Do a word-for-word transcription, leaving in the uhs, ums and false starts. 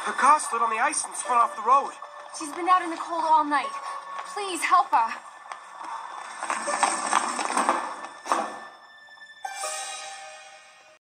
Her car stood on the ice and spun off the road. She's been out in the cold all night. Please help her.